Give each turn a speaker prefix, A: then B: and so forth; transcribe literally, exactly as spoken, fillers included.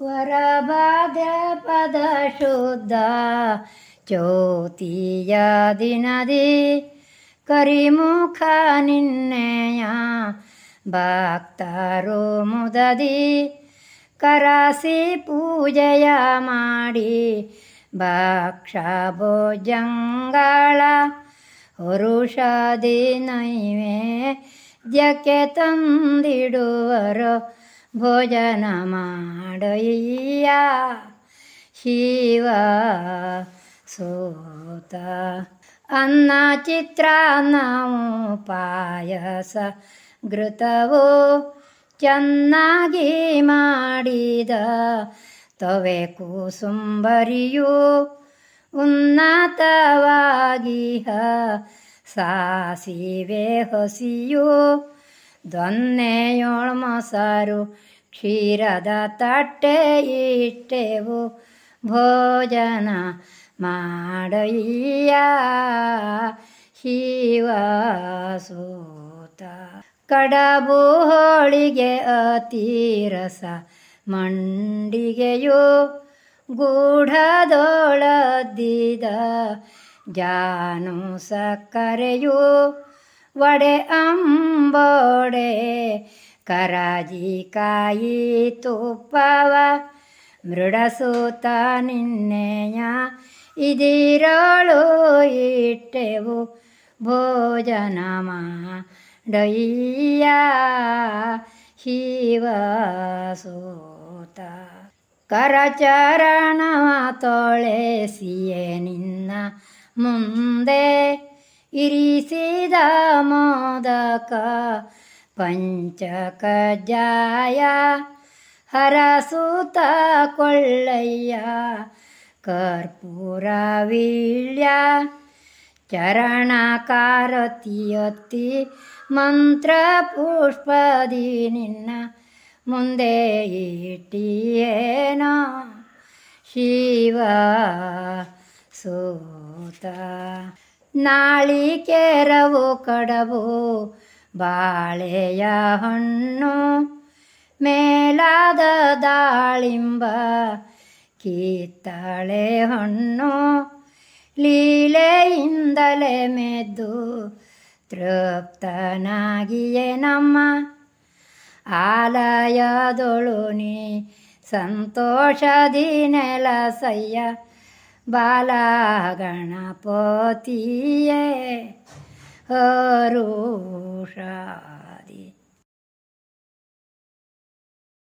A: ವರಭಾದ್ರಪದ ಶುದ್ಧ ಚೌತಿಯ ದಿನದಿ ಕರಿಮುಖ ನಿನ್ನೆಯ ಭಕ್ತರು ಮುದದಿ ಕರಸಿ ಪೂಜೆಯ ಮಾಡಿ ಭಕ್ಷ ಭೋಜಂಗಳ ವರುಷದಿ ನೈವೇದ್ಯಕ್ಕೆ ತಂದಿಡುವರು ಭೋಜನ ಮಾಡಯ್ಯ ಶಿವ ಸೂತ. ಅನ್ನ ಚಿತ್ರಾನ್ನವು ಪಾಯಸ ಘೃತವು ಚೆನ್ನಾಗಿ ಮಾಡಿದ ತವೆ ಕೂಸುಂಬರಿಯು ಉನ್ನತವಾಗಿಹ ಸಾಸಿವೆ ಹೊಸಿಯು ದೊನ್ನೆಯೋಳು ಮೊಸರು ಕ್ಷೀರದ ತಟ್ಟೆ ಇಟ್ಟೆವು ಭೋಜನ ಮಾಡಯ್ಯ ಶಿವ ಸೂತ. ಕಡಬು ಹೋಳಿಗೆ ಅತಿರಸ ಮಂಡಿಗೆಯು ಗೂಢದೊಳದಿದ ಜಾನು ಸಕ್ಕರೆಯು ವಡೆ ಅಂಬೋಡೆ ಕರಾಜಿಕಾಯಿ ತುಪ್ಪವ ಮೃಡಸೂತ ನಿನ್ನೆಯ ಇದಿರೋಳು ಇಟ್ಟೆವು ಭೋಜನ ಮಾಡಯ್ಯ ಶಿವ ಸೂತ. ಕರಚರಣವ ತೊಳೆಸಿಯೇ ನಿನ್ನ ಮುಂದೆ ಇರಿಸಿದ ಮೋದಕ ಪಂಚಕಜ್ಜಾಯ ಹರಸೂತ ಕೊಳ್ಳಯ್ಯ ಕರ್ಪೂರ ವೀಳ್ಯ ಚರಣಕಾರತಿಯತ್ತಿ ಮಂತ್ರ ಪುಷ್ಪದಿ ನಿನ್ನ ಮುಂದೆ ಇಟ್ಟಿಯೇನೋ ಶಿವ ಸೂತ. ನಾಳಿಕೇರವು ಕಡಬು ಬಾಳೆಯ ಹಣ್ಣು ಮೇಲಾದ ದಾಳಿಂಬ ಕಿತ್ತಳೆ ಹಣ್ಣು ಲೀಲೆಯಿಂದಲೇ ಮೆದ್ದು ತೃಪ್ತನಾಗಿಯೇ ನಮ್ಮ ಆಲಯದೊಳು ನೀ ಸಂತೋಷದಿ ನೆಲಸಯ್ಯ ಬಾಲ ಗಣಪತಿಯೇ ಹರುಷ.